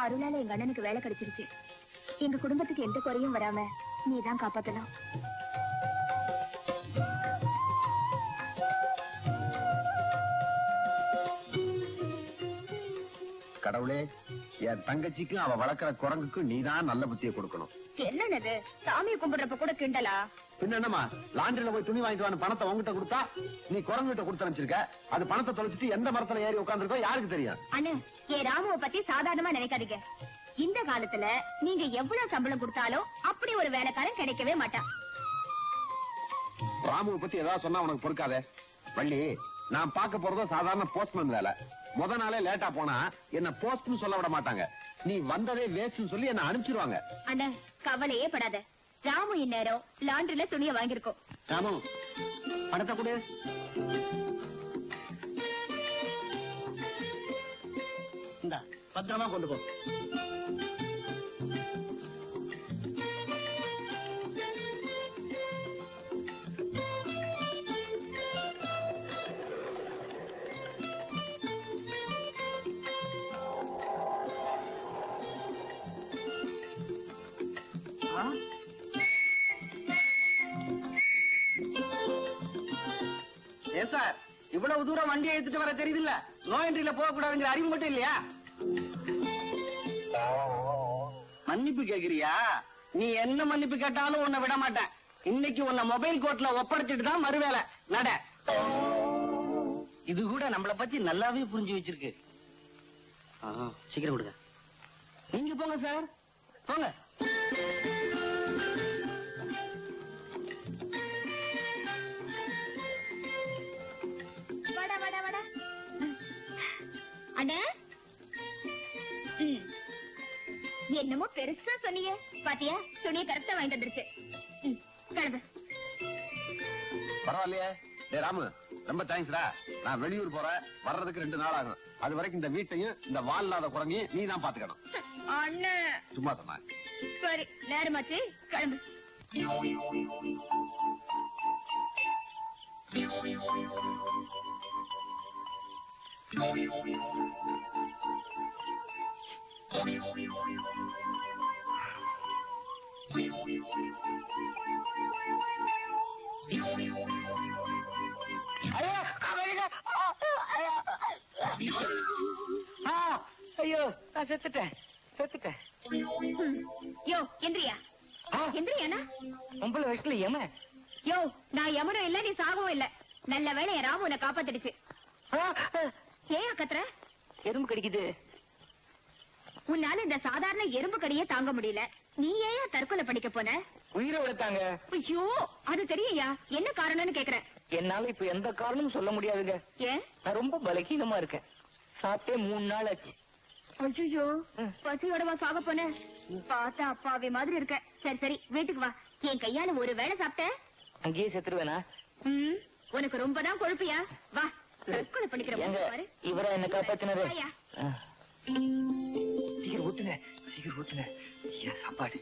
அருளால எங்க அண்ணனுக்கு வேலை கிடைச்சிருச்சு. எங்க குடும்பத்துக்கு எந்த குறையும் வராம நீதான் காப்பாத்தலாம். கடவுளே, என் தங்கச்சிக்கும் அவ வளர்க்கிற குரங்குக்கும் நீதான் நல்ல புத்தியை கொடுக்கணும். என்னது சாமியை கும்பிடுறப்ப கூட கிண்டலா? பின்ன என்னமா, லாண்டரியில போய் துணி வாங்கிட்டு வந்து பணத்தை உங்ககிட்ட கொடுத்தா நீ குரங்கிட்ட கொடுத்து அனுப்பிச்சிருக்க. அது பணத்தை தொலைச்சிட்டு எந்த மரத்துல ஏறி உட்கார்ந்துருக்கோ யாருக்கு தெரியும்? அண்ணே, என் ராமுவை பத்தி சாதாரணமா நினைக்காதீங்க. இந்த காலத்துல நீங்க எவ்வளவு சம்பளம் கொடுத்தாலும் அப்படி ஒரு வேலைக்காரன் கிடைக்கவே மாட்டான். ராமுவை பத்தி ஏதாவது சொன்னா உனக்கு பொறுக்காதே. வள்ளி, நான் பார்க்க போறதும் சாதாரண போஸ்ட்மேன் வேலை. முத நாளே லேட்டா போனா என்ன போஸ்ட்னு சொல்ல விட மாட்டாங்க. நீ வந்ததே வேஸ்ட்னு சொல்லி என்ன அனுப்பிச்சிருவாங்க. அண்ணா, கவலையே படாத. ராமு இந்நேரம் லாண்டரியில துணியை வாங்கிருக்கோம். ராமு, பணத்தை கொடு. இந்தா, பத்திரமா கொண்டு போ. சார், இவ்வளவு தூரம் வண்டி எடுத்துட்டு வர தெரியுதுல்ல, நோ என்ட்ரியில போக கூடாதுங்கிற அறிவு மட்டும் இல்லையா? மன்னிப்பு கேக்குறியா? நீ என்ன மன்னிப்பு கேட்டாலும் உன்னை விட மாட்டேன். இன்னைக்கு உன்னை மொபைல் கோர்ட்ல ஒப்படைச்சிட்டு தான் மறுவேலை. நட. இது கூட நம்மள பத்தி நல்லாவே புரிஞ்சு வச்சிருக்கு. சீக்கிரம் கொடுங்க. நீங்க போங்க சார், போங்க. அண்ணா, என்னமோ பெருசா சொன்னீங்க பாத்தியா? துணியை கரெக்டா வாங்கிட்டு வந்துருச்சு. கிளம்பு. பரவாயில்லையே. டே ராமு, ரொம்ப தேங்க்ஸ்டா. நான் வெளியூர் போறேன், வர்றதுக்கு 2 நாள் ஆகும். அது வரைக்கும் இந்த வீட்டையும் இந்த வால் இல்லாத குரங்கையும் நீ தான் பாத்துக்கணும். அண்ணா, சும்மா சொன்ன. சரி, நேரமாச்சு, கிளம்பு. ஐயோ, நான் செத்துட்டேன். யோ, எந்திரியா. எந்திரியாண்ணா. 9 வயசுல ஏமா? யோ, நான் யமனும் இல்ல, நீ சாகவும் இல்ல. நல்ல வேளை என் ராமு உன்னை காப்பாத்திடுச்சு. ஏன் கத்துற? எறும்பு கடிக்குது. உன்னால இந்த சாதாரண எறும்பு கடியே தாங்க முடியல. நீ ஏன் தற்கொலை பண்ணிக்க போன? உயிரை விழுத்தாங்க. ஐயோ, அது தெரியா? என்ன காரணம்னு கேக்குறேன். என்னால இப்ப எந்த காரணமும் சொல்ல முடியாதுங்க. ஏன்? நான் ரொம்ப பலகீனமா இருக்கேன். சாப்பிட்டே 3 நாள் ஆச்சு. ஐயோ, பசியோடவா சாக போன? பார்த்தா அப்பாவி மாதிரி இருக்க. சரி சரி, வீட்டுக்கு வா. என் கையால ஒரு வேளை சாப்பிட்ட அங்கேயே செத்துருவேனா? உனக்கு ரொம்பதான் கொழுப்பியா? வா, தற்கொலை பண்ணிக்கிற. இவரா என்ன காப்பாத்தினாரு? சீக்கிரம் ஊத்துங்க. சாப்பாடு.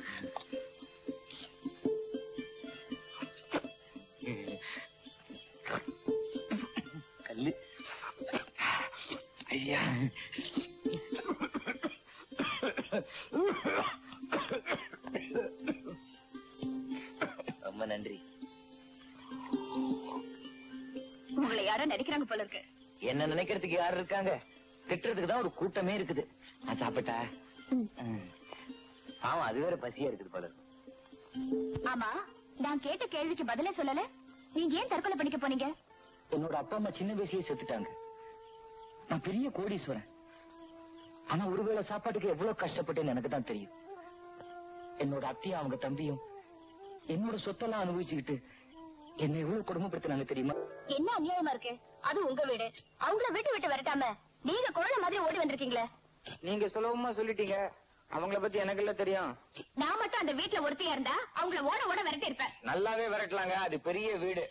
கல்லு. ஐயா, ரொம்ப நன்றி. உங்களை யாரோ நினைக்கிறாங்க போல இருக்கு. என்ன நினைக்கிறதுக்கு யாரு இருக்காங்க? திட்டுறதுக்கு தான் ஒரு கூட்டமே இருக்குது. நான் சாப்பிட்டா ஆமா, அது வேற பசியா இருக்குது போல. ஆமா, நான் கேட்ட கேள்விக்கு பதிலே சொல்லல. நீங்க ஏன் தற்கொலை பண்ணிக்க போனீங்க? என்னோட அப்பா அம்மா சின்ன வயசுலயே செத்துட்டாங்க. நான் பெரிய கோடீஸ்வரன். ஆனா ஒருவேளை சாப்பாட்டுக்கு எவ்வளவு கஷ்டப்பட்டேன்னு எனக்கு தான் தெரியும். என்னோட அத்தையும் அவங்க தம்பியும் என்னோட சொத்தெல்லாம் அனுபவிச்சுக்கிட்டு என்ன எவ்வளவு கொடுமைப்படுத்தினாங்க தெரியுமா? என்ன அநியாயமா இருக்கு? அது உங்க வீடு. அவங்கள வீட்டு விட்டு வரட்டாம நீங்க குழந்தை மாதிரி ஓடி வந்திருக்கீங்களே. நீங்க சுலபமா சொல்லிட்டீங்க. அவங்கள பத்தி எனக்கு எல்லாம் தெரியும். நான் மட்டும் அந்த வீட்டுல ஒருத்தியா இருந்தா அவங்கள ஓட ஓட விரட்டி இருப்பேன். நல்லாவே விரட்டலாங்க, அது பெரிய வீடு.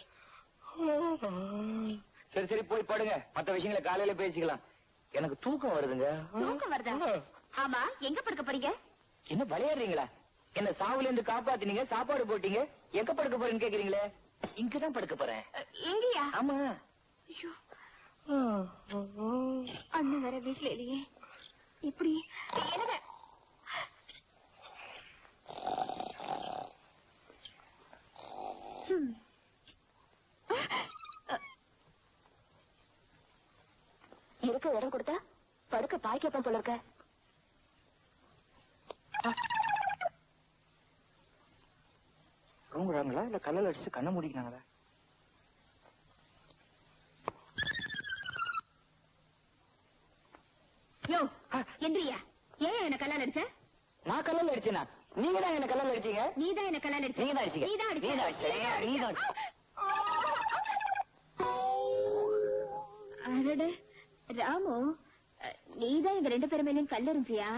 சரி சரி, போய் படுங்க. மத்த விஷயங்களை காலையில பேசிக்கலாம். எனக்கு தூக்கம் வருதுங்க. தூக்கம் வருதா? ஆமா, எங்க படுக்க போறீங்க? என்ன விளையாடுறீங்களா? என்ன சாவுல இருந்து காப்பாத்தினீங்க, சாப்பாடு போட்டீங்க, எங்க படுக்க போறேன்னு கேக்குறீங்களே? இங்கதான் படுக்க போறேன். எங்கயா? ஆமா. அண்ணன் வேற வீட்டுல இல்லையே. இப்படி என்னங்க இருக்க இடம் கொடுத்தா படுக்க பாய் கேப்பேன் போல இருக்க. தூங்குறாங்களா இல்ல கல்லல் அடிச்சு கண்ணை மூடிக்கிறாங்களா? யோ எந்திரியா, ஏன் என்ன கல்லால் அடிச்ச? நான் கல்லல் அடிச்சேனா? நீங்க தான் என்ன கல்லல் அடிச்சீங்க. நீதான் என்ன கல்லால் அடிச்ச. நீங்க தான் அடிச்சீங்க. நீதான் அடிச்சீங்க. அடடே ராமு, நீதான் எங்க 2 பேர் மேலயும் கல்லெறிஞ்சியா?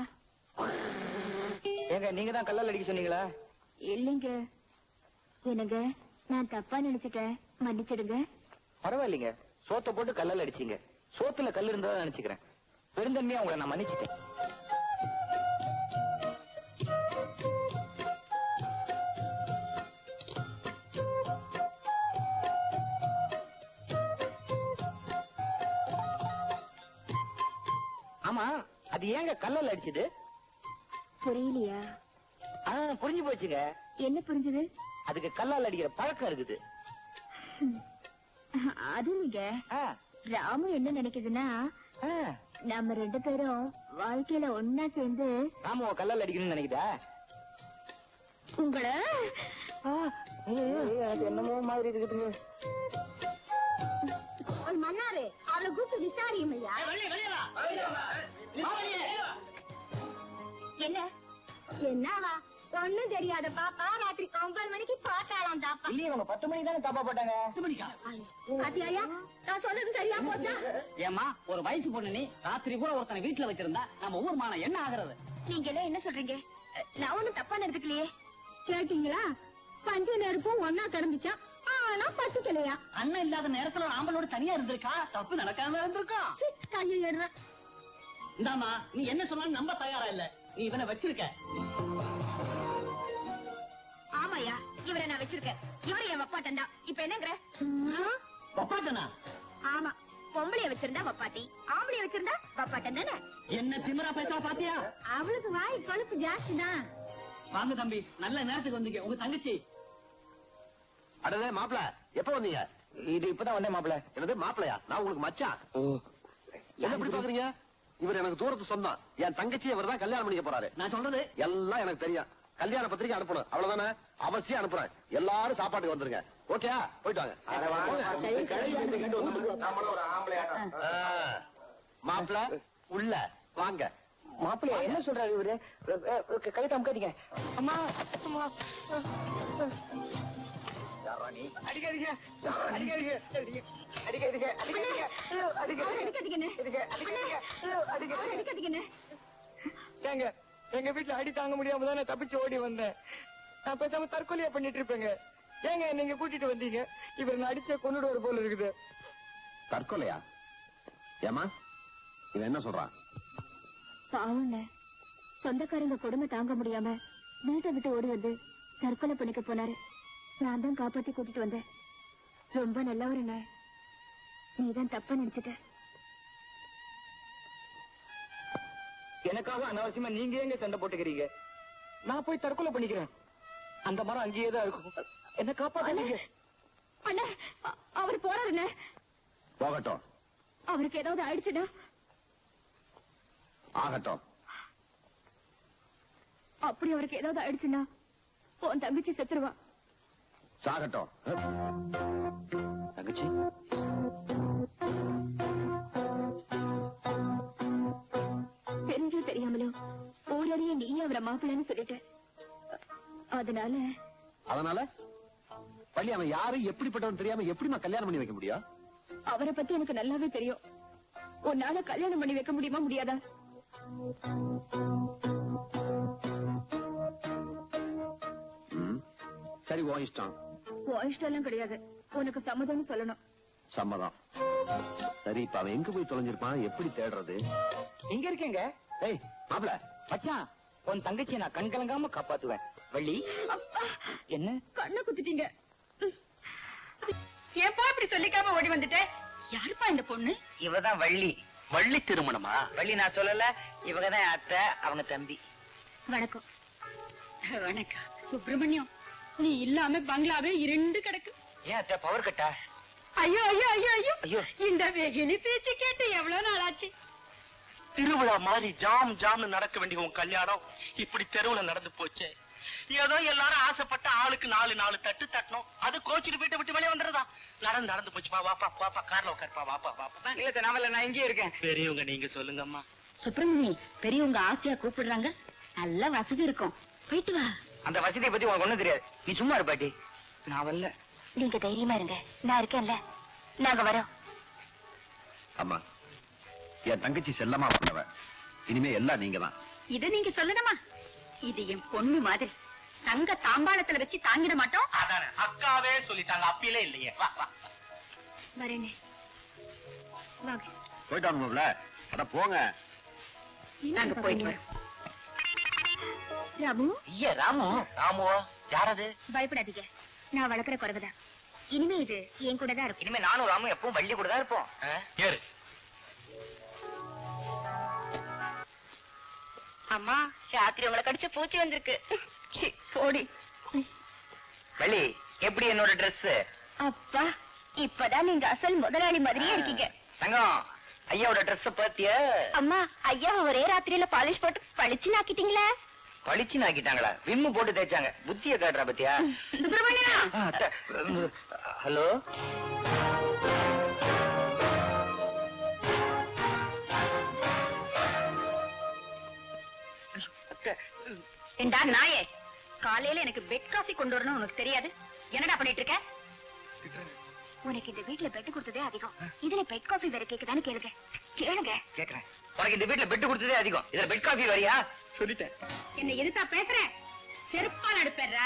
ஏங்க நீங்க தான் கல்லல் அடிக்க சொன்னீங்களா? இல்லைங்க. என்னங்க நான் தப்பா நினைச்சிட்டேன், மன்னிச்சிடுங்க. பரவாயில்லைங்க, சோத்த போட்டு கல்லல் அடிச்சீங்க. சோத்துல கல் இருந்தா நினைச்சுக்கிறேன். பெருந்தன்மையா உங்களை நான் மன்னிச்சிட்டேன். ஆமா, அது ஏங்க கல்லல் அடிச்சது? புரியலையா? புரிஞ்சு போச்சுங்க. என்ன புரிஞ்சது? அதுக்கு கல்லால் அடிக்கிற பழக்கம் இருக்குது. அது நீங்க ராமு என்ன நினைக்குதுன்னா, நம்ம 2 பேரும் வாழ்க்கையில ஒன்னா சேர்ந்து ராமுவ கல்லால் அடிக்கணும்னு நினைக்குதா? உங்களை என்னமோ மாதிரி இருக்குதுங்க. மன்னாரு அவளை கூப்பிட்டு விசாரியும் ஐயா. என்ன என்னவா ஒண்ணும் தெரியாத பாப்பா ராத்திரி 9 மணிக்கு பார்த்தாலாம் தாப்பா. இல்லையே, அவங்க 10 மணிக்கு தானே தாப்பா போட்டாங்க. 10 மணிக்கா? பாத்தியா, நான் சொன்னது சரியா போச்சா? ஏமா ஒரு வயசு பொண்ணு நீ ராத்திரி கூட ஒருத்தனை வீட்டுல வச்சிருந்தா நம்ம ஊர் மானம் என்ன ஆகுறது? நீங்க எல்லாம் என்ன சொல்றீங்க? நான் ஒண்ணும் தப்பா நடந்துக்கலையே. கேட்டீங்களா? பஞ்ச நெருப்பும் ஒன்னா கிடந்துச்சா, ஆனா பத்துக்கலையா? அண்ணன் இல்லாத நேரத்துல ஒரு ஆம்பளோட தனியா இருந்திருக்கா, தப்பு நடக்காம இருந்திருக்கோம். கையை ஏடுற. இந்தாமா, நீ என்ன சொன்னாலும் நம்ப தயாரா இல்ல. நீ இவனை வச்சிருக்க. ஆமாயா, இவரை நான் வச்சிருக்கேன். இவரை என் வப்பாட்டன் தான். இப்ப என்னங்கிற? வப்பாட்டனா? ஆமா, பொம்பளைய வச்சிருந்தா வப்பாட்டி, ஆம்பளைய வச்சிருந்தா வப்பாட்டன் தானே. என்ன திமிரா பேசா பாத்தியா? அவளுக்கு வாய் கொழுப்பு ஜாஸ்தி தான். வாங்க தம்பி, நல்ல நேரத்துக்கு வந்தீங்க. உங்க தங்கச்சி. அடவே மாப்பிள, எப்ப வந்தீங்க? இது இப்பதான் வந்தேன் மாப்பிள. என்னது மாப்பிளையா? நான் உங்களுக்கு மச்சான். என்ன இப்படி பாக்குறீங்க? இவர் எனக்கு தூரத்து சொந்தம். என் தங்கச்சி இவர் தான் கல்யாணம் பண்ணிக்க போறாரு. நான் சொல்றது எல்லாம் எனக்கு தெரியும். கல்யாண பத்திரிக்கை அனுப்பணும், அவ்வளவுதானே? அவசியம் அனுப்புறேன். எல்லாரும் சாப்பாட்டுக்கு வந்துருங்க. ஓகே, போயிட்டாங்க. மாப்பிள உள்ள வாங்க. மாப்பிள்ளையா என்ன சொல்றாரு இவரு? கைத்த அமுக்காதீங்க. அம்மா அம்மா, அடிக்காதீங்க அடிக்காதீங்க அடிக்காதீங்க அடிக்காதீங்க. ஏங்க, எங்க வீட்டுல அடி தாங்க முடியாம தான் நான் தப்பிச்சு ஓடி வந்தேன். நான் பேசாம தற்கொலையா பண்ணிட்டு இருப்பேங்க. ஏங்க நீங்க கூட்டிட்டு வந்தீங்க? இவர் நான் அடிச்ச கொண்டுடுவார் போல இருக்குது. தற்கொலையா? ஏமா இவன் என்ன சொல்றான்? பாவங்க, சொந்தக்காரங்க கொடுமை தாங்க முடியாம வீட்டை விட்டு ஓடி வந்து தற்கொலை பண்ணிக்க போனாரு. நான் தான் காப்பாத்தி கூட்டிட்டு வந்தேன். ரொம்ப நல்லவருண்ண. நீதான் தப்பா நினைச்சிட்ட. எனக்காக அனாவசியமா நீங்க எங்க சண்டை போட்டுக்கிறீங்க? நான் போய் தற்கொலை பண்ணிக்கிறேன். அந்த மரம் அங்கேயே தான் இருக்கும். என்ன காப்பாத்துங்க அண்ணா. அவர் போறாருண்ண. போகட்டும். அவருக்கு ஏதாவது ஆயிடுச்சுன்னா? ஆகட்டும். அப்படி அவருக்கு ஏதாவது ஆயிடுச்சுன்னா உன் தங்கச்சி செத்துருவா. சாகட்டும். தங்கச்சி தெரிஞ்சோ தெரியாமலோ ஊரறிய நீ அவரை மாப்பிள்ளைன்னு சொல்லிட்ட. அதனால பள்ளி அவன் யாரு எப்படிப்பட்டவன் தெரியாம எப்படி நான் கல்யாணம் பண்ணி வைக்க முடியும்? அவரை பத்தி எனக்கு நல்லாவே தெரியும். உன்னால கல்யாணம் பண்ணி வைக்க முடியுமா முடியாதா? சரி, உன் இஷ்டம். உன் இஷ்டம் எல்லாம் கிடையாது. உனக்கு சம்மதம்னு சொல்லணும். சம்மதம். சரி, இப்ப அவன் எங்க போய் தொலைஞ்சிருப்பான்? எப்படி தேடுறது? எங்க இருக்கேங்க? ஏய் மாப்பிள, மச்சான், உன் தங்கச்சியை நான் கண் கலங்காம காப்பாத்துவேன். வள்ளி, என்ன கண்ணை குத்திட்டீங்க? ஏப்பா இப்படி சொல்லிக்காம ஓடி வந்துட்ட? யாருப்பா இந்த பொண்ணு? இவதான் வள்ளி. வள்ளி திருமணமா? வள்ளி நான் சொல்லல, இவங்கதான் அத்தை, அவங்க தம்பி. வணக்கம். வணக்கம். சுப்பிரமணியம், நீ இல்லாம பங்களாவே இரண்டு கிடக்கு. ஏன் அத்தை பவர் கட்டா? ஐயோ ஐயோ ஐயோ ஐயோ ஐயோ. இந்த வெகிலி பேச்சு கேட்டு எவ்வளவு நாளாச்சு. திருவிழா மாதிரி ஜாம் ஜாம்னு நடக்க வேண்டிய உன் கல்யாணம் இப்படி தெருவுல நடந்து போச்சு. ஏதோ எல்லாரும் ஆசைப்பட்ட ஆளுக்கு 4 தட்டு தட்டணும். அது கோச்சிட்டு போயிட்டு விட்டு வெளியே வந்துடுறதா? நடந்து போச்சுப்பா. வாப்பா வாப்பா, கார்ல உட்காருப்பா. வாப்பா. இல்ல நாமல, நான் இங்கே இருக்கேன். பெரியவங்க நீங்க சொல்லுங்கம்மா. சுப்பிரமணி, பெரியவங்க ஆசையா கூப்பிடுறாங்க. நல்ல வசதி இருக்கும், போயிட்டு வா. அந்த வசதியை பத்தி உனக்கு ஒண்ணும் தெரியாது. நீ சும்மா இரு பாட்டி. நான் வரல. நீங்க தைரியமா இருங்க, நான் இருக்கேன்ல. நாங்க வரோம். அம்மா, என் தங்கச்சி செல்லமா பண்ணவ. இனிமே எல்லாம் நீங்க தான். இத நீங்க சொல்லணுமா? இது என் பொண்ணு மாதிரி. தங்க தாம்பாளத்துல வச்சு தாங்கிட மாட்டோம். அதானே அக்காவே சொல்லிட்டாங்க, அப்பிலே இல்லையே. வா வா. வரேனே, வாங்க. போயிட்டானுங்கள? அட போங்க. நாங்க போயிட்டு வரோம். ராமு, ஐயா ராமு. ராமுவா? யாரது? பயப்படாதீங்க. நான் வளர்க்குற குறைவுதான். இனிமே இது என் கூட தான் இருக்கும். இனிமே நானும் ராமும் எப்பவும் வள்ளி கூட தான் இருப்போம். ஏறு. அம்மா, ராத்திரி உங்களை கடிச்ச பூச்சி வந்திருக்கு. போடி. வள்ளி, எப்படி என்னோட ட்ரெஸ்? அப்பா, இப்பதான் நீங்க அசல் முதலாளி மாதிரியே இருக்கீங்க. தங்கம், ஐயாவோட ட்ரெஸ் பாத்தியா? அம்மா, ஐயா ஒரே ராத்திரியில பாலிஷ் போட்டு பளிச்சு நாக்கிட்டீங்களே. பளிச்சு நாக்கிட்டாங்களா? விம்மு போட்டு தேய்ச்சாங்க. புத்திய காட்டுறா பத்தியா? சுப்பிரமணியா, ஹலோ. ஏண்டா நாயே, காலையில எனக்கு பெட் காஃபி கொண்டு வரணும் உனக்கு தெரியாது? என்னடா பண்ணிட்டு இருக்க? உனக்கு இந்த வீட்டுல பெட் கொடுத்ததே அதிகம், இதுல பெட் காஃபி வேற கேக்குதான்னு கேளுங்க. கேளுங்க. கேக்குறேன். உனக்கு இந்த வீட்டுல பெட் கொடுத்ததே அதிகம், இதுல பெட் காஃபி வரியா? சொல்லிட்டேன். என்ன எதுத்தா பேசுற? செருப்பால் அடுப்பேறா?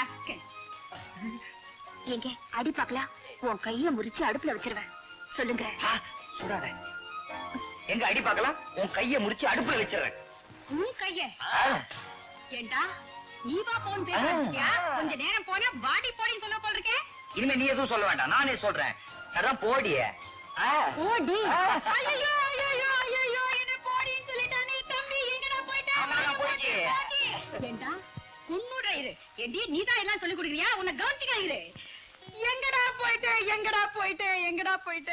எங்க அடி பாக்கலாம். உன் கைய முறிச்சு அடுப்புல வச்சிருவேன். சொல்லுங்க. சுடாத. எங்க அடி பார்க்கலாம்? உன் கைய முடிச்சு அடுப்புல வச்சிடறேன். உன் கைய? ஏண்டா நீ வா போன் பேசுறியா? கொஞ்ச நேரம் போனா வாடி போடின்னு சொல்ல போல இருக்கே. இனிமே நீ எதுவும் சொல்ல வேண்டாம், நானே சொல்றேன். அதான் போடிய. ஓடி. ஐயோ ஐயோ ஐயோ, என்ன போடின்னு சொல்லிட்டானே தம்பி. எங்கடா போயிட்ட? ஆமா, நான் போயிட்டேன். ஏண்டா குன்னுடா இரு. ஏண்டி நீதான் எல்லாம் சொல்லி கொடுக்குறியா? உன்னை கவனிச்சுக்க இரு. எங்கடா போயிட்ட? எங்கடா போயிட்ட? எங்கடா போயிட்ட?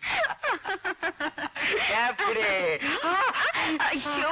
எப்படி? ஐயோ.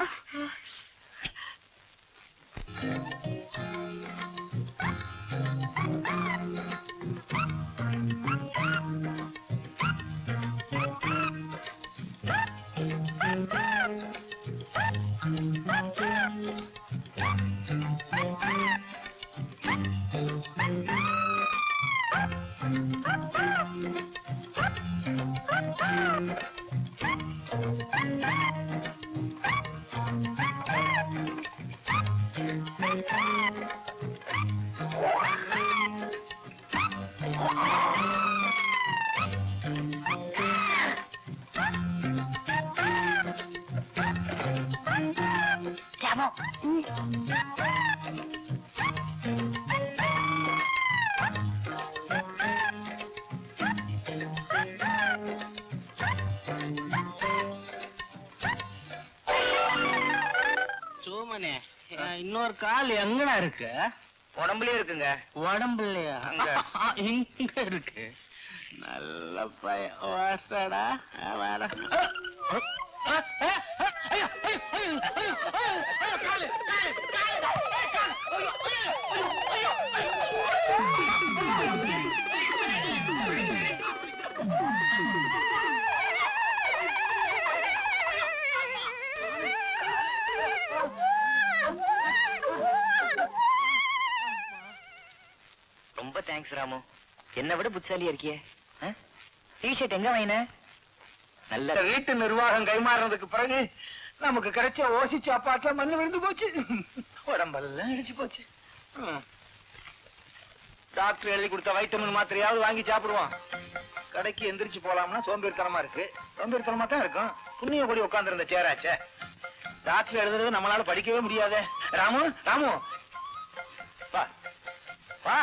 சோமனே, இன்னொரு கால் எங்கடா இருக்கு? உடம்புலயே இருக்குங்க. உடம்புலயா? இங்க இருக்கு. நல்ல பையன் வாசடா. ரொம்ப தேங்க்ஸ் ராமு, என்ன விட புத்திசாலியா இருக்கியே. டிஷர்ட் எங்க வாங்கின? நல்ல வீட்டு நிர்வாகம் கைமாறினதுக்கு பிறகு நமக்கு கிடைச்ச ஓசி சாப்பாட்டுல மண்ணு விழுந்து போச்சு. உடம்பெல்லாம் இடிச்சு போச்சு. டாக்டர் எழுதி கொடுத்த வைட்டமின் மாத்திரையாவது வாங்கி சாப்பிடுவான். கடைக்கு எந்திரிச்சு போலாம்னா சோம்பேறித்தனமா இருக்கு. சோம்பேறித்தனமா தான் இருக்கும். புண்ணிய கூடி உட்கார்ந்து இருந்த சேராச்சே. டாக்டர் எழுதுறது நம்மளால படிக்கவே முடியாதே. ராமு, ராமு வா வா,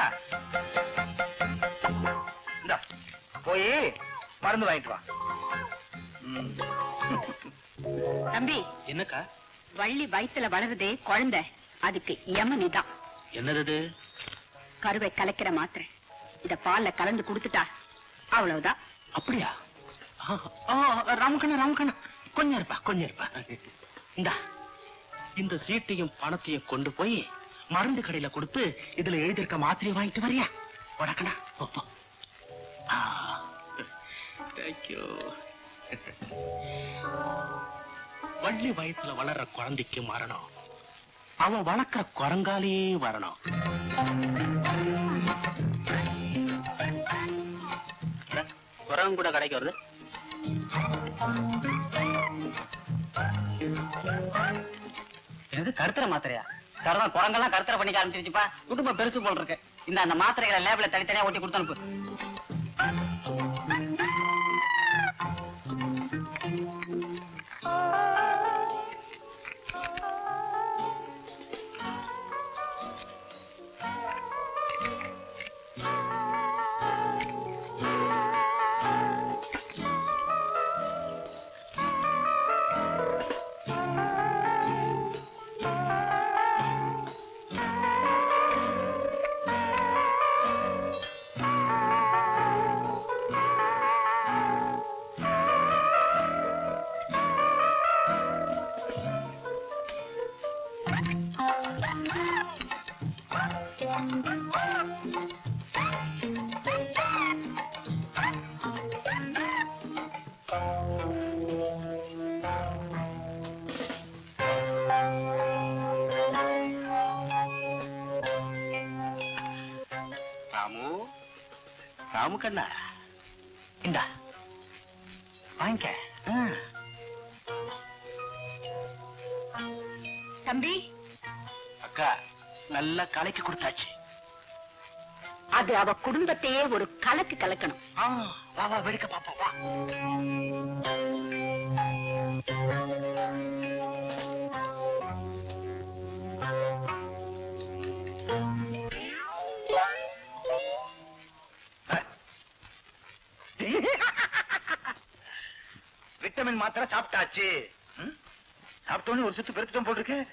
இந்தா போய் மருந்து வாங்கிட்டு வா. தம்பி, என்னக்கா? வள்ளி வயித்துல வளருதே குழந்தை, அதுக்கு யமனிதான். என்னது? கருவை கலக்கிற மாத்திரை. இத பால்ல கலந்து குடுத்துட்டா அவ்வளவுதான். அப்படியா? ராமகண்ணா கொஞ்சம் இருப்பா. இந்தா, இந்த சீட்டையும் பணத்தையும் கொண்டு போய் மருந்து கடையில கொடுத்து இதுல எழுதிருக்க மாத்திரையை வாங்கிட்டு வரியா? வணக்கண்ணா. தேங்க்யூ. வள்ளி வயத்துல வளர்ற குழந்தைக்கு மரணம், அவன் வளர்க்கிற குரங்காலே வரணும். குரங்கு கூட கடைக்கு வருது. இது கருத்துற மாத்திரையா? சரதான் குரங்கெல்லாம் கருத்துற பண்ணிக்க ஆரம்பிச்சிருச்சுப்பா. குடும்பம் பெருசு போல் இருக்கு. இந்த அந்த மாத்திரைகளை லேபிள தனித்தனியா ஒட்டி கொடுத்து அனுப்பு. ராமுகண்ணா, இந்தா வாங்க. தம்பி, அக்கா நல்லா கலக்கி கொடுத்தாச்சு. அது அவ குடும்பத்தையே ஒரு கலக்கு கலக்கணும். வா வா, வெடிக்க பாப்பா வா. விட்டமின் மாத்திரை சாப்பிட்டாச்சு. சாப்பிட்டோன்னு ஒரு சுத்து பெருத்துட்டோம் போல் இருக்கு.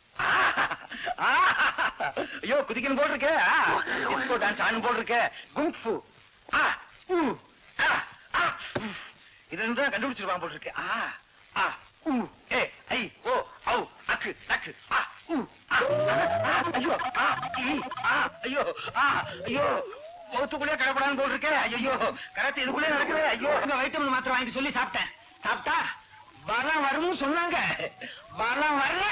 ஐயோ, குதிக்கணும் போல் இருக்கு. டான்ஸ் ஆனும் போல் இருக்கு. குங்ஃபு இது தான் கண்டுபிடிச்சிருவான் போல் இருக்கு. ஐயோ ஐயோ, முகத்துக்குள்ளே கடப்படான்னு போல் இருக்கு. ஐயோ, கரெக்ட் இதுக்குள்ளே நடக்குது. ஐயோ, வைட்டமின் மாத்திரை வாங்கி சொல்லி சாப்பிட்டேன். சாப்பிட்டா பலம் வரும்னு சொன்னாங்க. பலம் வரல.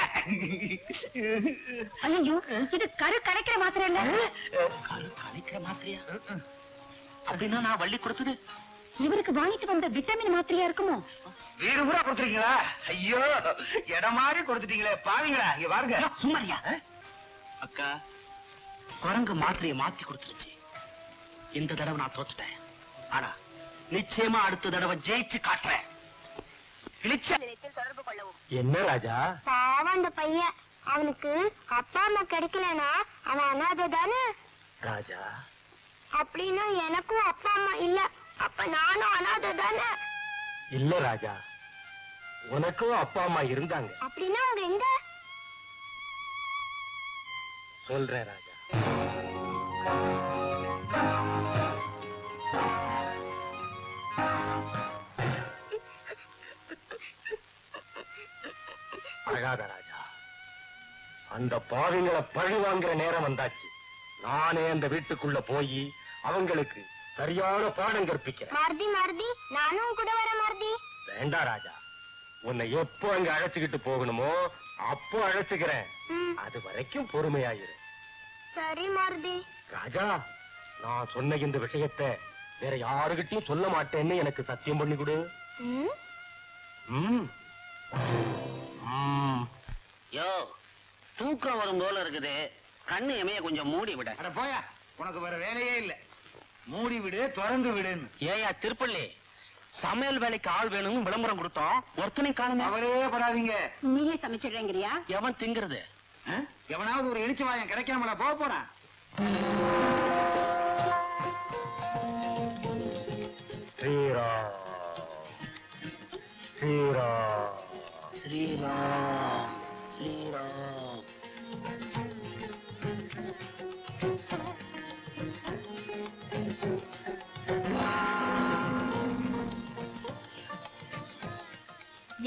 ஐயோ, இது கரு கலைக்கிற மாத்திரை இல்ல. கரு கலைக்கிற மாத்திரையா? அப்படின்னா நான் வள்ளி கொடுத்தது இவருக்கு வாங்கிட்டு வந்த விட்டமின் மாத்திரையா இருக்குமோ? வீடு பூரா கொடுத்துருக்கீங்களா? ஐயோ, இடம் மாதிரி கொடுத்துட்டீங்களே பாவீங்களா. இங்க பாருங்க. சும்மாரியா? அக்கா, குரங்கு மாத்திரையை மாத்தி கொடுத்துருச்சு. இந்த தடவை நான் தோத்துட்டேன். ஆனா நிச்சயமா அடுத்த தடவை ஜெயிச்சு காட்டுறேன். தொடர்பு கொள்ளவும். என்ன ராஜா? பாவம் அந்த பையன், அவனுக்கு அப்பா அம்மா கிடைக்கலனா அவன் அனாதை தானே ராஜா. அப்படின்னா எனக்கும் அப்பா அம்மா இல்ல, அப்ப நானும் அனாதை தானே? இல்ல ராஜா, உனக்கும் அப்பா அம்மா இருந்தாங்க. அப்படின்னா அவங்க எங்க? சொல்றேன் ராஜா. அழாத ராஜா, அந்த பாவிங்களை பழி வாங்குற நேரம் வந்தாச்சு. நானே அந்த வீட்டுக்குள்ள போய் அவங்களுக்கு சரியான பாடம் கற்பிக்கிறேன். மாருதி மாருதி, நானும் கூட வர மாருதி. வேண்டாம் ராஜா, உன்னை எப்போ அங்க அழைச்சுக்கிட்டு போகணுமோ அப்போ அழைச்சுக்கிறேன். அது வரைக்கும் பொறுமையாயிரு. சரி மாருதி. ராஜா, நான் சொன்ன இந்த விஷயத்தை வேற யாருகிட்டயும் சொல்ல மாட்டேன்னு எனக்கு சத்தியம் பண்ணி கொடு. யோ, தூக்கம் வரும் போல இருக்குது. கண்ணு எமைய கொஞ்சம் மூடி விட. அட போயா, உனக்கு வேற வேலையே இல்ல. மூடி விடு, திறந்து விடுன்னு. ஏயா திருப்பள்ளி, சமையல் வேலைக்கு ஆள் வேணும்னு விளம்பரம் கொடுத்தோம், ஒருத்தனை காணுமே. அவரே படாதீங்க. நீயே சமைச்சிடுறேங்கிறியா? எவன் திங்கிறது? எவனாவது ஒரு எரிச்சு வாயம் கிடைக்காமல போக போறான். ஸ்ரீராம் ஸ்ரீராம்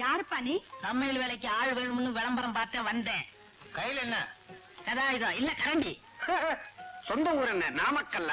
யாருப்பா நீ? சமையல் வேலைக்கு ஆள் வேணும்னு விளம்பரம் பார்த்தேன் வந்தேன். கையில என்ன? கதாயுதம் இல்ல கரண்டி. சொந்த ஊர் என்ன? நாமக்கல்ல?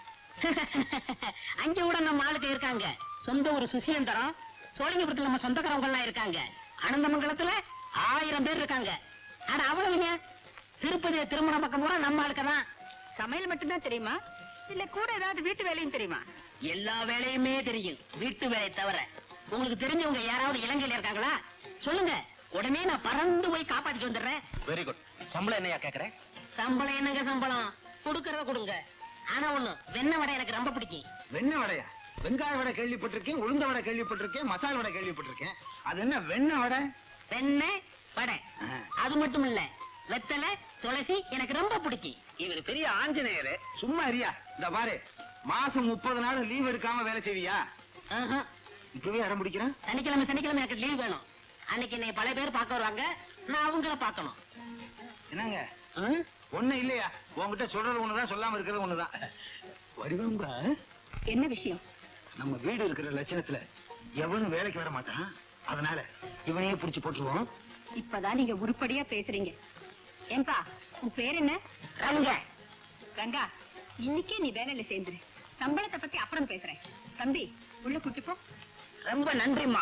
அங்க கூட நம்ம ஆளுக்கு இருக்காங்க. சொந்த ஊர் சுசீந்திரம். சோழிங்கபுரத்துல நம்ம சொந்தக்காரவங்க எல்லாம் இருக்காங்க. அனந்தமங்கலத்துல 1000 பேர் இருக்காங்க. ஆனா அவ்வளவு திருப்பதி திருமண பக்கம் பூரா நம்ம ஆளுக்குதான். சமையல் மட்டும்தான் தெரியுமா இல்ல கூட ஏதாவது வீட்டு வேலையும் தெரியுமா? எல்லா வேலையுமே தெரியும், வீட்டு வேலையை தவிர. உங்களுக்கு தெரிஞ்சவங்க யாராவது இலங்கையில இருக்காங்களா? சொல்லுங்க, உடனே நான் பறந்து போய் காப்பாத்திட்டு வந்துடுறேன். Very good. சம்பளம் என்னையா கேக்குறேன்? சம்பளம் என்னங்க சம்பளம்? கொடுக்கறத கொடுங்க. ஆனா ஒண்ணு, வெண்ணெய் வடை எனக்கு ரொம்ப பிடிக்கும். வெண்ணெய் வடையா? வெங்காய வடை கேள்விப்பட்டிருக்கேன், உளுந்த வடை கேள்விப்பட்டிருக்கேன், மசாலா வடை கேள்விப்பட்டிருக்கேன். அது என்ன வெண்ணெய் வடை? வெண்ணெய் வடை. அது மட்டும் இல்ல, வெத்தலை துளசி எனக்கு ரொம்ப பிடிக்கும். இவரு பெரிய ஆஞ்சநேயரு. சும்மா இருயா. இந்த பாரு, மாசம் 30 நாள் லீவ் எடுக்காம வேலை செய்வியா? ஆஹா. இப்பவே அடம் பிடிக்கிறேன். சனிக்கிழமை எனக்கு லீவ் வேணும். அன்னைக்கு என்னை பல பேர் பார்க்க வருவாங்க, நான் அவங்கள பார்க்கணும். என்னங்க ஒண்ணு இல்லையா? உங்ககிட்ட சொல்றது ஒண்ணுதான், சொல்லாம இருக்கிறது ஒண்ணுதான். வருவாங்க. என்ன விஷயம்? நம்ம வீடு இருக்கிற லட்சணத்துல எவனும் வேலைக்கு வர மாட்டான். அதனால இவனையே புடிச்சு போட்டுருவோம். இப்பதான் நீங்க உருப்படியா பேசுறீங்க. ஏன்பா, உன் பேர் என்ன? ரங்க. ரங்கா, இன்னைக்கே நீ வேலையில சேர்ந்துரு. சம்பளத்தை பத்தி அப்புறம் பேசுறேன். தம்பி, உள்ள கூட்டி போ. ரொம்ப நன்றிம்மா.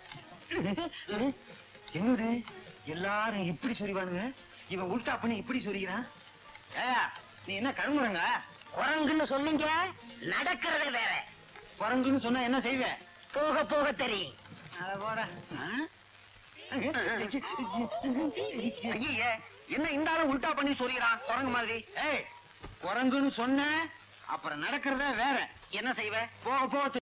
என்னோட எல்லாரும் இப்படி சொல்லிவானுங்க, இவன் உல்டா பண்ணி இப்படி சொல்லிக்கிறான். ஏயா, நீ என்ன கருமுறங்க? குரங்குன்னு சொன்னீங்க, நடக்கிறதே வேற. குரங்குன்னு சொன்னா என்ன செய்வ? போக போக தெரியும். அட போடா. ஐயே, என்ன இந்த ஆளு உல்டா பண்ணி சொல்லிக்கிறான் குரங்கு மாதிரி? ஏய், குரங்குன்னு சொன்ன அப்புறம் நடக்கிறதே வேற. என்ன செய்வ? போக போக